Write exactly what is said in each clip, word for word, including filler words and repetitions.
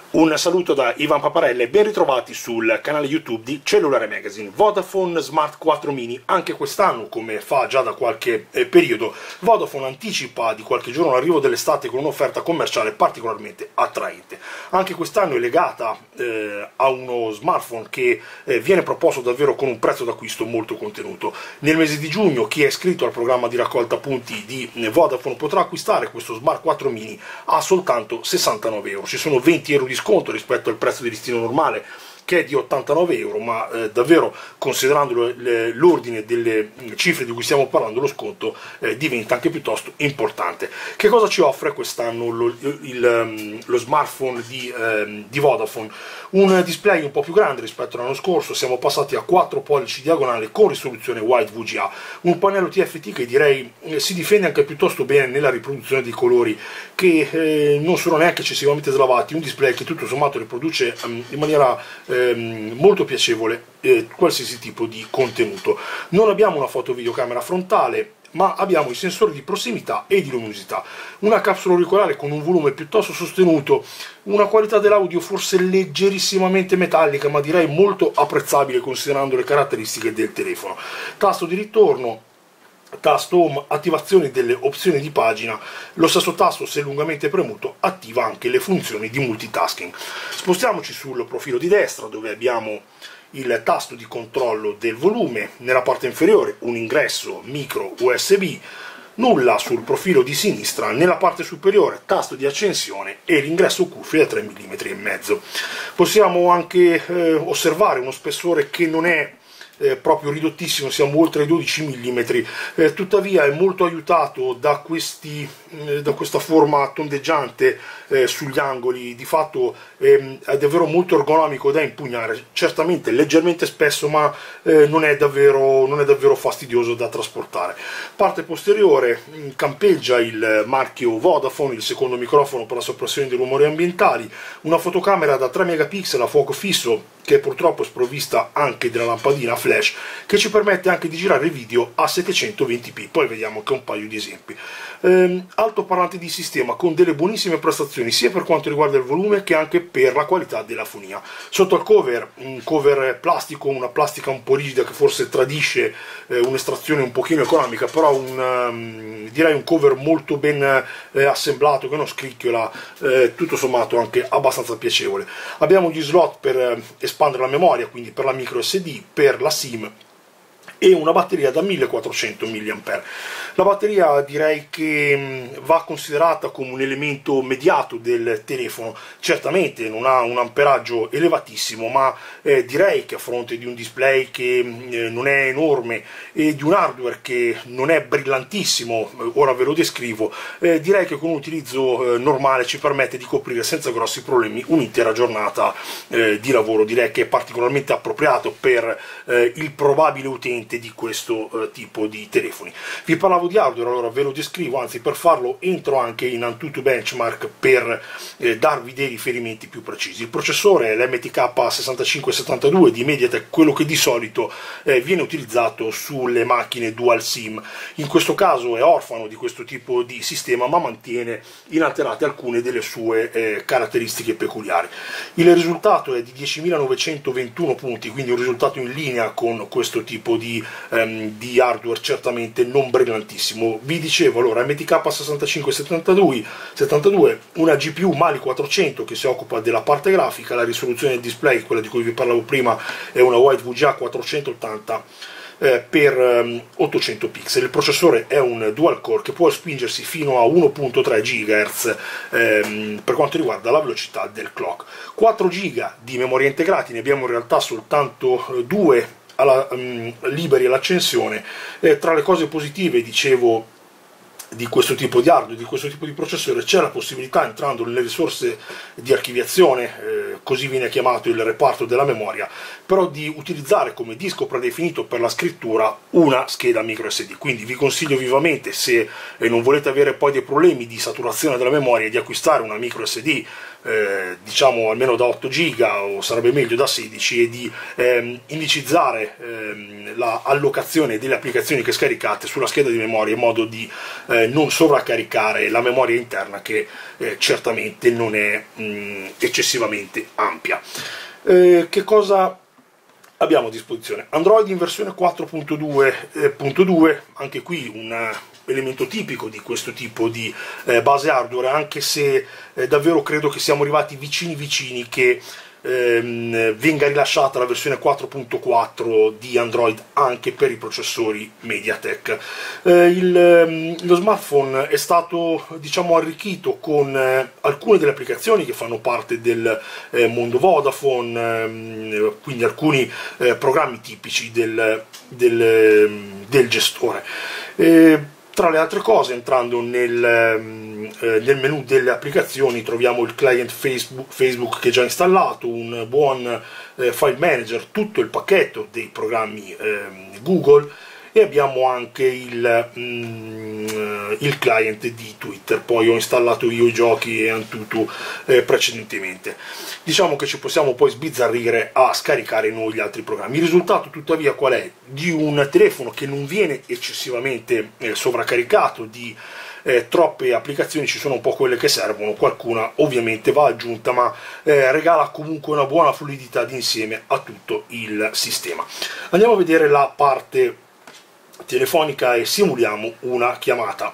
Un saluto da Ivan Paparella e ben ritrovati sul canale YouTube di Cellulare Magazine. Vodafone Smart quattro Mini, anche quest'anno, come fa già da qualche eh, periodo, Vodafone anticipa di qualche giorno l'arrivo dell'estate con un'offerta commerciale particolarmente attraente. Anche quest'anno è legata eh, a uno smartphone che eh, viene proposto davvero con un prezzo d'acquisto molto contenuto. Nel mese di giugno chi è iscritto al programma di raccolta punti di Vodafone potrà acquistare questo Smart quattro Mini a soltanto sessantanove euro. Ci sono venti euro di sconto rispetto al prezzo di listino normale, che è di ottantanove euro, ma eh, davvero, considerando l'ordine delle cifre di cui stiamo parlando, lo sconto eh, diventa anche piuttosto importante. Che cosa ci offre quest'anno lo, il, lo smartphone di, eh, di Vodafone? Un display un po' più grande rispetto all'anno scorso, siamo passati a quattro pollici diagonale con risoluzione Wide V G A, un pannello T F T che direi eh, si difende anche piuttosto bene nella riproduzione dei colori, che eh, non sono neanche eccessivamente slavati, un display che tutto sommato riproduce um, in maniera eh, molto piacevole eh, qualsiasi tipo di contenuto. Non abbiamo una fotovideocamera frontale, ma abbiamo i sensori di prossimità e di luminosità, una capsula auricolare con un volume piuttosto sostenuto, una qualità dell'audio forse leggerissimamente metallica, ma direi molto apprezzabile considerando le caratteristiche del telefono. Tasto di ritorno, tasto home, attivazione delle opzioni di pagina, lo stesso tasto, se lungamente premuto, attiva anche le funzioni di multitasking. Spostiamoci sul profilo di destra, dove abbiamo il tasto di controllo del volume, nella parte inferiore un ingresso micro U S B, nulla sul profilo di sinistra, nella parte superiore tasto di accensione e l'ingresso cuffie da tre virgola cinque millimetri. Possiamo anche eh, osservare uno spessore che non è Eh, proprio ridottissimo, siamo oltre i dodici millimetri, eh, tuttavia è molto aiutato da, questi, eh, da questa forma tondeggiante eh, sugli angoli. Di fatto eh, è davvero molto ergonomico da impugnare, certamente leggermente spesso, ma eh, non, è davvero, non è davvero fastidioso da trasportare. Parte posteriore mh, campeggia il marchio Vodafone, il secondo microfono per la soppressione dei rumori ambientali, una fotocamera da tre megapixel a fuoco fisso che purtroppo è sprovvista anche della lampadina flash, che ci permette anche di girare video a settecentoventi p, poi vediamo anche un paio di esempi. Ehm, altoparlante di sistema con delle buonissime prestazioni sia per quanto riguarda il volume che anche per la qualità della fonia. Sotto al cover, un cover plastico, una plastica un po' rigida che forse tradisce eh, un'estrazione un pochino economica, però un, um, direi un cover molto ben eh, assemblato, che non scricchiola, eh, tutto sommato anche abbastanza piacevole. Abbiamo gli slot per eh, espandere la memoria, quindi per la micro S D, per la SIM, e una batteria da millequattrocento milliampere ora. La batteria direi che va considerata come un elemento mediato del telefono, certamente non ha un amperaggio elevatissimo, ma eh, direi che a fronte di un display che eh, non è enorme e di un hardware che non è brillantissimo, ora ve lo descrivo, eh, direi che con un utilizzo eh, normale ci permette di coprire senza grossi problemi un'intera giornata eh, di lavoro. Direi che è particolarmente appropriato per eh, il probabile utente di questo eh, tipo di telefoni. Vi parlavo di hardware, allora ve lo descrivo, anzi per farlo entro anche in Antutu Benchmark per eh, darvi dei riferimenti più precisi. Il processore è l'M T K sessantacinque settantadue di Mediatek, quello che di solito eh, viene utilizzato sulle macchine dual SIM. In questo caso è orfano di questo tipo di sistema, ma mantiene inalterate alcune delle sue eh, caratteristiche peculiari. Il risultato è di diecimilanovecentoventuno punti, quindi un risultato in linea con questo tipo di, ehm, di hardware certamente non brillantissimo. Vi dicevo, allora, M T K sessantacinque settantadue, una G P U Mali quattrocento che si occupa della parte grafica, la risoluzione del display, quella di cui vi parlavo prima, è una Wide V G A quattrocentottanta eh, per um, ottocento pixel. Il processore è un dual core che può spingersi fino a uno virgola tre gigahertz ehm, per quanto riguarda la velocità del clock. quattro giga di memoria integrati, ne abbiamo in realtà soltanto eh, due alla, um, liberi all'accensione. Eh, tra le cose positive, dicevo, di questo tipo di hardware, di questo tipo di processore, c'è la possibilità, entrando nelle risorse di archiviazione, eh, così viene chiamato il reparto della memoria, però di utilizzare come disco predefinito per la scrittura una scheda micro S D. Quindi vi consiglio vivamente, se eh, non volete avere poi dei problemi di saturazione della memoria, di acquistare una micro S D eh, diciamo almeno da otto giga, o sarebbe meglio da sedici, e di ehm, indicizzare ehm, la allocazione delle applicazioni che scaricate sulla scheda di memoria in modo di eh, eh, non sovraccaricare la memoria interna, che eh, certamente non è mh, eccessivamente ampia. Eh, che cosa abbiamo a disposizione? Android in versione quattro punto due punto due, anche qui un elemento tipico di questo tipo di eh, base hardware, anche se eh, davvero credo che siamo arrivati vicini vicini che ehm, venga rilasciata la versione quattro punto quattro di Android anche per i processori MediaTek. Eh, il, ehm, lo smartphone è stato, diciamo, arricchito con eh, alcune delle applicazioni che fanno parte del eh, mondo Vodafone, ehm, quindi alcuni eh, programmi tipici del, del, del gestore. Eh, Tra le altre cose, entrando nel, eh, nel menu delle applicazioni, troviamo il client Facebook, Facebook che è già installato, un buon eh, file manager, tutto il pacchetto dei programmi eh, Google, e abbiamo anche il, mm, il client di Twitter. Poi ho installato io i giochi e Antutu eh, precedentemente. Diciamo che ci possiamo poi sbizzarrire a scaricare noi gli altri programmi. Il risultato tuttavia qual è? Di un telefono che non viene eccessivamente eh, sovraccaricato di eh, troppe applicazioni. Ci sono un po' quelle che servono, qualcuna ovviamente va aggiunta, ma eh, regala comunque una buona fluidità d'insieme a tutto il sistema. Andiamo a vedere la parte telefonica e simuliamo una chiamata.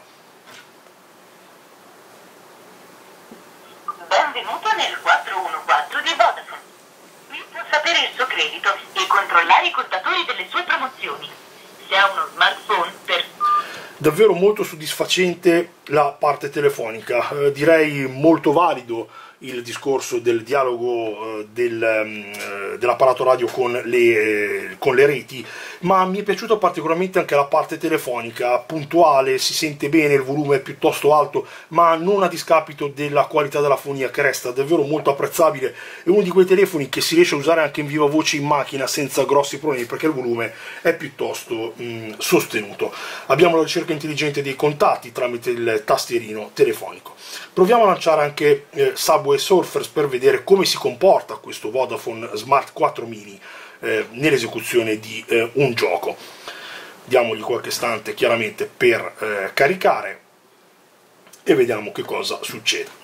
Benvenuto nel quattro uno quattro di Vodafone. Qui può sapere il suo credito e controllare i contatori delle sue promozioni. Se ha uno smartphone per... Davvero molto soddisfacente la parte telefonica, eh, direi molto valido il discorso del dialogo eh, del, eh, dell'apparato radio con le, eh, con le reti, ma mi è piaciuta particolarmente anche la parte telefonica, puntuale, si sente bene, il volume è piuttosto alto, ma non a discapito della qualità della fonia, che resta davvero molto apprezzabile. È uno di quei telefoni che si riesce a usare anche in viva voce in macchina senza grossi problemi, perché il volume è piuttosto mh, sostenuto. Abbiamo la ricerca intelligente dei contatti tramite il tastierino telefonico. Proviamo a lanciare anche eh, Subway Surfers per vedere come si comporta questo Vodafone Smart quattro mini eh, nell'esecuzione di eh, un gioco. Diamogli qualche istante chiaramente per eh, caricare e vediamo che cosa succede.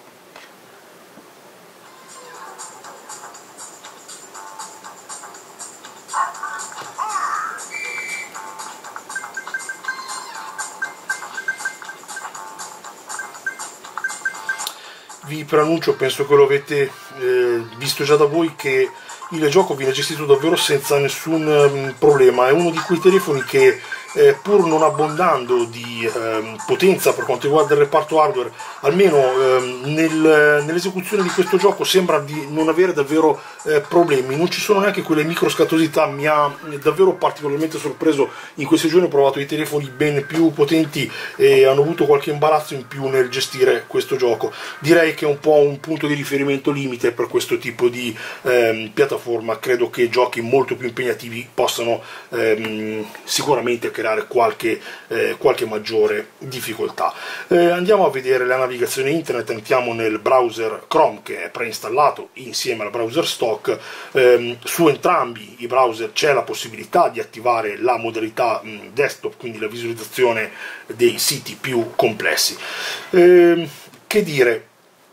Vi preannuncio, penso che lo avete eh, visto già da voi, che il gioco viene gestito davvero senza nessun um, problema. È uno di quei telefoni che eh, pur non abbondando di eh, potenza per quanto riguarda il reparto hardware, almeno eh, nel, nell'esecuzione di questo gioco sembra di non avere davvero eh, problemi. Non ci sono neanche quelle microscatosità. Mi ha davvero particolarmente sorpreso. In questi giorni ho provato i telefoni ben più potenti e hanno avuto qualche imbarazzo in più nel gestire questo gioco. Direi che è un po' un punto di riferimento limite per questo tipo di eh, piattaforma. Credo che giochi molto più impegnativi possano ehm, sicuramente creare qualche, eh, qualche maggiore difficoltà. Eh, andiamo a vedere la navigazione internet. Entriamo nel browser Chrome, che è preinstallato insieme al browser stock. Eh, su entrambi i browser c'è la possibilità di attivare la modalità mh, desktop, quindi la visualizzazione dei siti più complessi. Eh, che dire?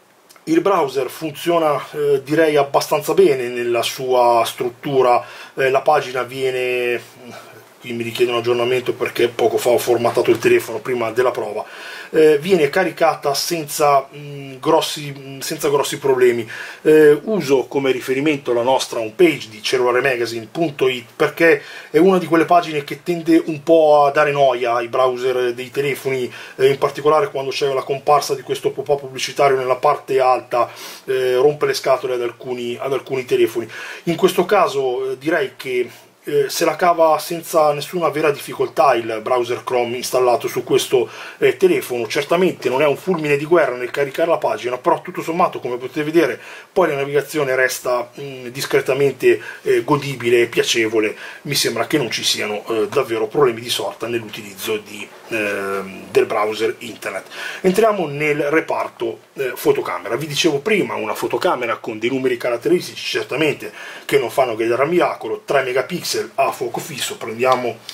Il browser funziona eh, direi abbastanza bene nella sua struttura. Eh, la pagina viene, qui mi richiede un aggiornamento perché poco fa ho formattato il telefono prima della prova, eh, viene caricata senza, mh, grossi, mh, senza grossi problemi. Eh, uso come riferimento la nostra homepage di cellulare magazine punto it perché è una di quelle pagine che tende un po' a dare noia ai browser dei telefoni, eh, in particolare quando c'è la comparsa di questo pop-up pubblicitario nella parte alta, eh, rompe le scatole ad alcuni, ad alcuni telefoni. In questo caso eh, direi che Eh, se la cava senza nessuna vera difficoltà il browser Chrome installato su questo eh, telefono. Certamente non è un fulmine di guerra nel caricare la pagina, però tutto sommato, come potete vedere, poi la navigazione resta mh, discretamente eh, godibile e piacevole. Mi sembra che non ci siano eh, davvero problemi di sorta nell'utilizzo di, eh, del browser internet. Entriamo nel reparto eh, fotocamera. Vi dicevo prima, una fotocamera con dei numeri caratteristici certamente che non fanno gridare al miracolo. Tre megapixel a fuoco fisso. Prendiamo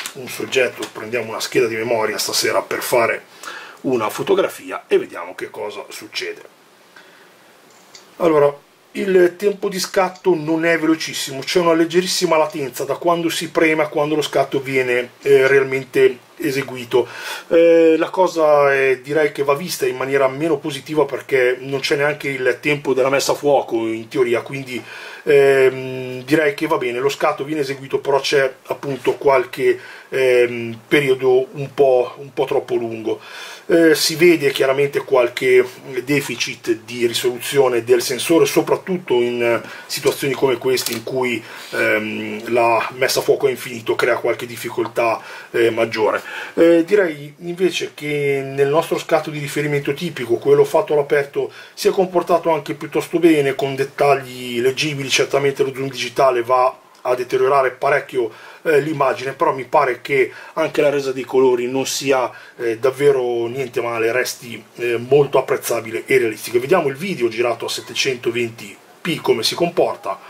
un soggetto, prendiamo una scheda di memoria stasera per fare una fotografia e vediamo che cosa succede. Allora, il tempo di scatto non è velocissimo, c'è una leggerissima latenza da quando si preme a quando lo scatto viene eh, realmente eseguito. Eh, la cosa è, direi che va vista in maniera meno positiva, perché non c'è neanche il tempo della messa a fuoco in teoria, quindi ehm, direi che va bene, lo scatto viene eseguito, però c'è appunto qualche ehm, periodo un po', un po' troppo lungo. Eh, si vede chiaramente qualche deficit di risoluzione del sensore, soprattutto in situazioni come queste in cui ehm, la messa a fuoco a infinito crea qualche difficoltà eh, maggiore. Eh, direi invece che nel nostro scatto di riferimento tipico, quello fatto all'aperto, si è comportato anche piuttosto bene, con dettagli leggibili. Certamente lo zoom digitale va a deteriorare parecchio eh, l'immagine, però mi pare che anche la resa dei colori non sia eh, davvero niente male, resti eh, molto apprezzabile e realistica. Vediamo il video girato a settecentoventi p come si comporta.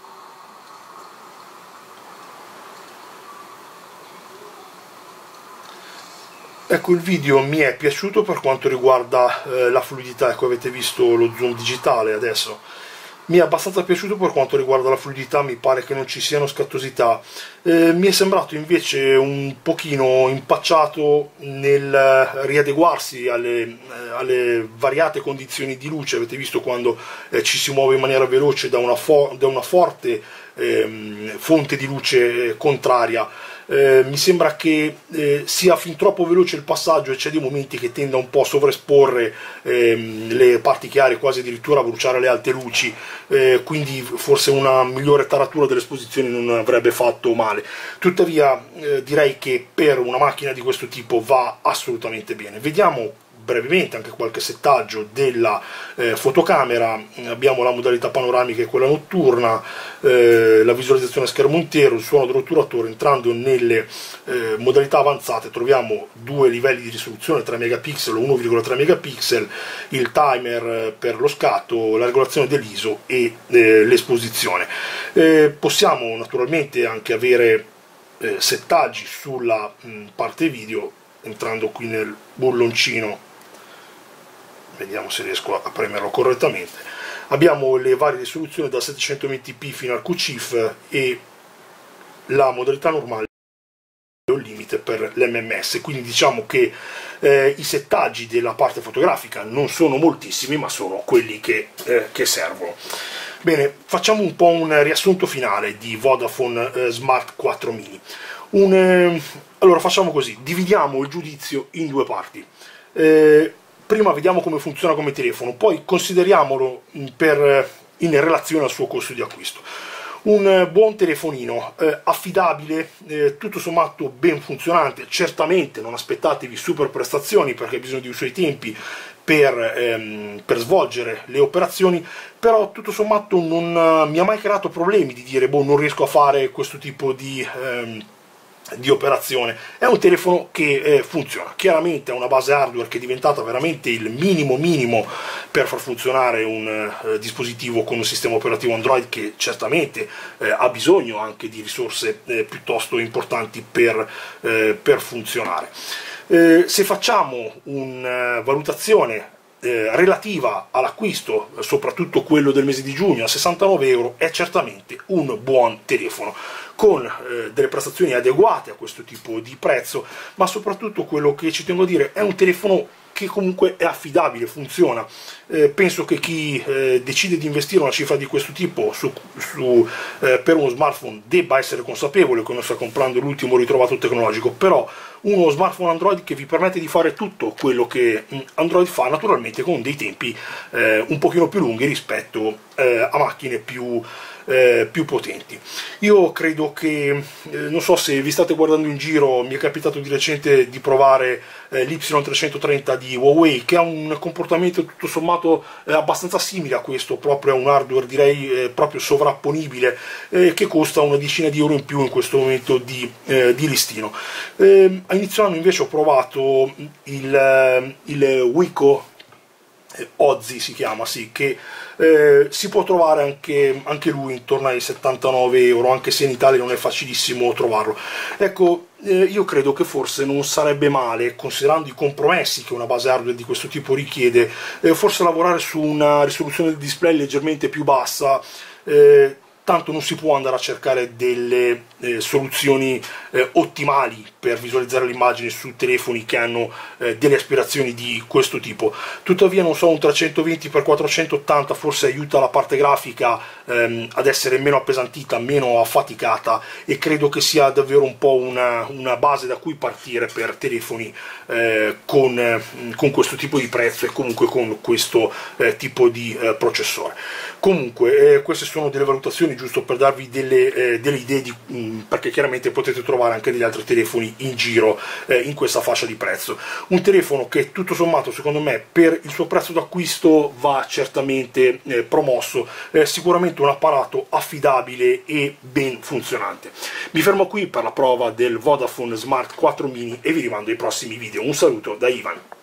Ecco, il video mi è piaciuto per quanto riguarda eh, la fluidità. Ecco, avete visto lo zoom digitale adesso. Mi è abbastanza piaciuto per quanto riguarda la fluidità, mi pare che non ci siano scattosità. Eh, mi è sembrato invece un pochino impacciato nel riadeguarsi alle, eh, alle variate condizioni di luce. Avete visto quando eh, ci si muove in maniera veloce da una, fo da una forte eh, fonte di luce contraria. Eh, mi sembra che eh, sia fin troppo veloce il passaggio, e c'è dei momenti che tende un po' a sovraesporre ehm, le parti chiare, quasi addirittura a bruciare le alte luci, eh, quindi forse una migliore taratura dell'esposizione non avrebbe fatto male. Tuttavia eh, direi che per una macchina di questo tipo va assolutamente bene. Vediamo brevemente anche qualche settaggio della eh, fotocamera. Abbiamo la modalità panoramica e quella notturna, eh, la visualizzazione a schermo intero, il suono dell'otturatore. Entrando nelle eh, modalità avanzate troviamo due livelli di risoluzione, tre megapixel o uno virgola tre megapixel, il timer per lo scatto, la regolazione dell'I S O e eh, l'esposizione. Eh, possiamo naturalmente anche avere eh, settaggi sulla mh, parte video. Entrando qui nel bulloncino, vediamo se riesco a premerlo correttamente, abbiamo le varie risoluzioni da settecentoventi p fino al Q C I F e la modalità normale è un limite per l'M M S, quindi diciamo che eh, i settaggi della parte fotografica non sono moltissimi, ma sono quelli che, eh, che servono. Bene, facciamo un po' un riassunto finale di Vodafone eh, Smart quattro mini. Un, eh, allora facciamo così, dividiamo il giudizio in due parti. Eh, prima vediamo come funziona come telefono, poi consideriamolo per, in relazione al suo costo di acquisto. Un buon telefonino, eh, affidabile, eh, tutto sommato ben funzionante. Certamente non aspettatevi super prestazioni, perché ha bisogno dei suoi tempi per, ehm, per svolgere le operazioni, però tutto sommato non uh, mi ha mai creato problemi di dire boh, non riesco a fare questo tipo di... Ehm, di operazione. È un telefono che eh, funziona. Chiaramente ha una base hardware che è diventata veramente il minimo minimo per far funzionare un eh, dispositivo con un sistema operativo Android, che certamente eh, ha bisogno anche di risorse eh, piuttosto importanti per, eh, per funzionare. Eh, se facciamo una valutazione Eh, relativa all'acquisto, soprattutto quello del mese di giugno a sessantanove euro, è certamente un buon telefono con eh, delle prestazioni adeguate a questo tipo di prezzo, ma soprattutto quello che ci tengo a dire è un telefono che comunque è affidabile, funziona. Eh, penso che chi eh, decide di investire una cifra di questo tipo su, su, eh, per uno smartphone debba essere consapevole che non sta comprando l'ultimo ritrovato tecnologico, però uno smartphone Android che vi permette di fare tutto quello che Android fa, naturalmente con dei tempi eh, un pochino più lunghi rispetto eh, a macchine più Eh, più potenti. Io credo che, eh, non so se vi state guardando in giro, mi è capitato di recente di provare eh, l'Y trecentotrenta di Huawei, che ha un comportamento tutto sommato eh, abbastanza simile a questo, proprio a un hardware direi eh, proprio sovrapponibile, eh, che costa una decina di euro in più in questo momento di, eh, di listino. Eh, a inizio anno invece ho provato il, il Wiko Ozzy si chiama, sì, che eh, si può trovare anche, anche lui intorno ai settantanove euro, anche se in Italia non è facilissimo trovarlo. Ecco, eh, io credo che forse non sarebbe male, considerando i compromessi che una base hardware di questo tipo richiede, eh, forse lavorare su una risoluzione del display leggermente più bassa, eh, tanto non si può andare a cercare delle eh, soluzioni eh, ottimali per visualizzare l'immagine su telefoni che hanno eh, delle aspirazioni di questo tipo. Tuttavia, non so, un trecentoventi per quattrocentottanta forse aiuta la parte grafica ehm, ad essere meno appesantita, meno affaticata, e credo che sia davvero un po' una, una base da cui partire per telefoni eh, con, eh, con questo tipo di prezzo e comunque con questo eh, tipo di eh, processore. Comunque, eh, queste sono delle valutazioni giusto per darvi delle, eh, delle idee, di, mh, perché chiaramente potete trovare anche degli altri telefoni in giro eh, in questa fascia di prezzo. Un telefono che tutto sommato, secondo me, per il suo prezzo d'acquisto va certamente eh, promosso, eh, sicuramente un apparato affidabile e ben funzionante. Mi fermo qui per la prova del Vodafone Smart quattro mini e vi rimando ai prossimi video. Un saluto da Ivan.